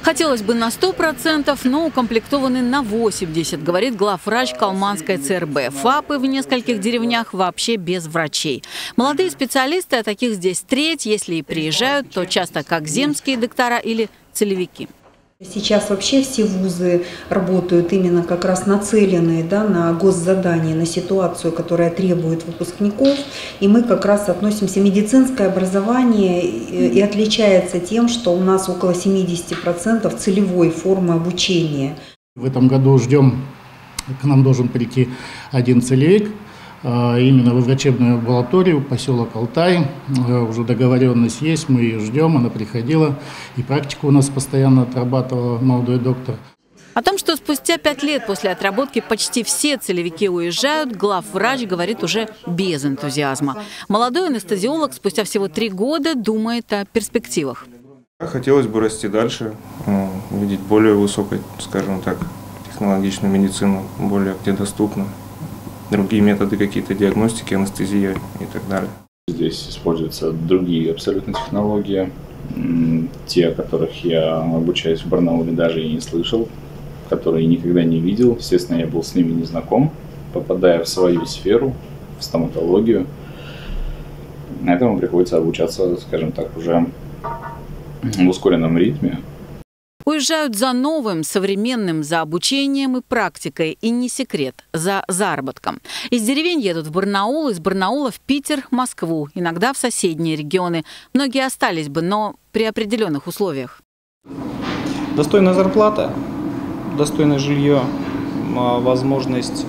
Хотелось бы на 100%, но укомплектованы на 80%, говорит главврач Калманской ЦРБ. ФАПы в нескольких деревнях вообще без врачей. Молодые специалисты, а таких здесь треть, если и приезжают, то часто как земские доктора или целевики. Сейчас вообще все вузы работают именно как раз нацеленные, на госзадание, на ситуацию, которая требует выпускников. И мы как раз относимся, медицинское образование и отличается тем, что у нас около 70% целевой формы обучения. В этом году ждем, к нам должен прийти один целевик. Именно во врачебную амбулаторию, поселок Алтай. Уже договоренность есть, мы ее ждем, она приходила. И практику у нас постоянно отрабатывала молодой доктор. О том, что спустя 5 лет после отработки почти все целевики уезжают, главврач говорит уже без энтузиазма. Молодой анестезиолог спустя всего 3 года думает о перспективах. Хотелось бы расти дальше, видеть более высокой, скажем так, технологичную медицину, более где доступно. Другие методы какие-то диагностики, анестезия и так далее. Здесь используются другие абсолютно технологии. Те, о которых я обучаюсь в Барнауле, даже и не слышал, которые никогда не видел. Естественно, я был с ними не знаком. Попадая в свою сферу, в стоматологию, этому приходится обучаться, скажем так, уже в ускоренном ритме. Уезжают за новым, современным, за обучением и практикой. И не секрет, за заработком. Из деревень едут в Барнаул, из Барнаула в Питер, Москву, иногда в соседние регионы. Многие остались бы, но при определенных условиях. Достойная зарплата, достойное жилье, возможность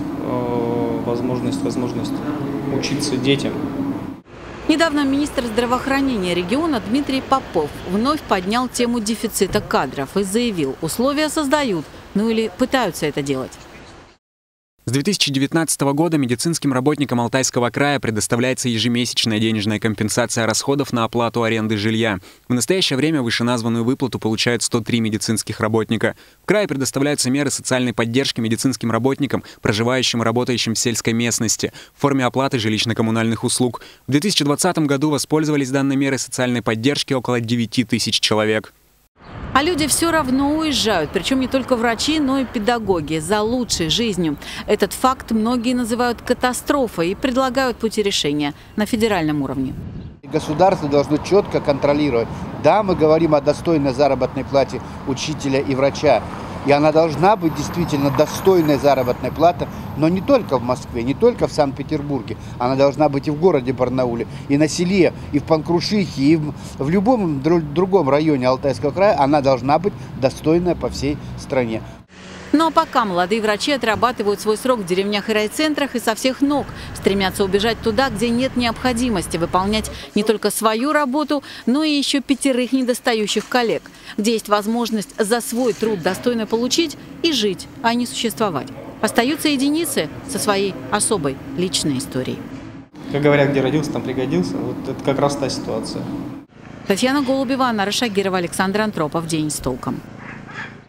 учиться детям. Недавно министр здравоохранения региона Дмитрий Попов вновь поднял тему дефицита кадров и заявил, условия создают, или пытаются это делать. С 2019 года медицинским работникам Алтайского края предоставляется ежемесячная денежная компенсация расходов на оплату аренды жилья. В настоящее время вышеназванную выплату получают 103 медицинских работника. В крае предоставляются меры социальной поддержки медицинским работникам, проживающим и работающим в сельской местности, в форме оплаты жилищно-коммунальных услуг. В 2020 году воспользовались данной мерой социальной поддержки около 9 тысяч человек. А люди все равно уезжают, причем не только врачи, но и педагоги, за лучшей жизнью. Этот факт многие называют катастрофой и предлагают пути решения на федеральном уровне. Государство должно четко контролировать. Да, мы говорим о достойной заработной плате учителя и врача. И она должна быть действительно достойной заработной платы, но не только в Москве, не только в Санкт-Петербурге. Она должна быть и в городе Барнауле, и на селе, и в Панкрушихе, и в любом другом районе Алтайского края. Она должна быть достойная по всей стране. Но пока молодые врачи отрабатывают свой срок в деревнях и райцентрах и со всех ног стремятся убежать туда, где нет необходимости выполнять не только свою работу, но и еще 5 недостающих коллег, где есть возможность за свой труд достойно получить и жить, а не существовать. Остаются единицы со своей особой личной историей. Как говорят, где родился, там пригодился. Вот это как раз та ситуация. Татьяна Голубева, Анна Рашагирова, Александр Антропов. День с толком.